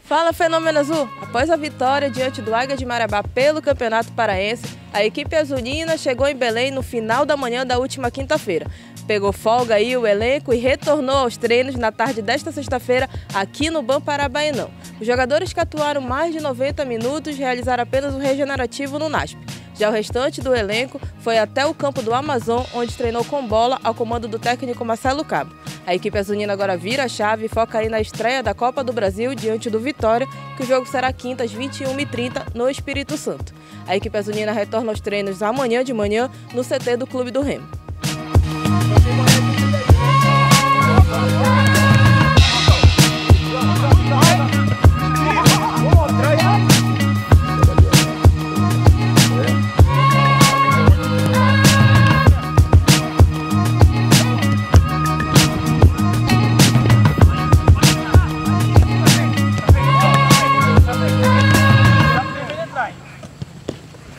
Fala, Fenômeno Azul! Após a vitória diante do Águia de Marabá pelo Campeonato Paraense, a equipe azulina chegou em Belém no final da manhã da última quinta-feira. Pegou folga aí o elenco e retornou aos treinos na tarde desta sexta-feira aqui no BAM Parabaenão. Os jogadores que atuaram mais de 90 minutos realizaram apenas um regenerativo no NASP. Já o restante do elenco foi até o campo do Amazon, onde treinou com bola ao comando do técnico Marcelo Cabo. A equipe azulina agora vira a chave e foca aí na estreia da Copa do Brasil diante do Vitória, que o jogo será quinta às 21h30 no Espírito Santo. A equipe azulina retorna aos treinos amanhã de manhã no CT do Clube do Remo.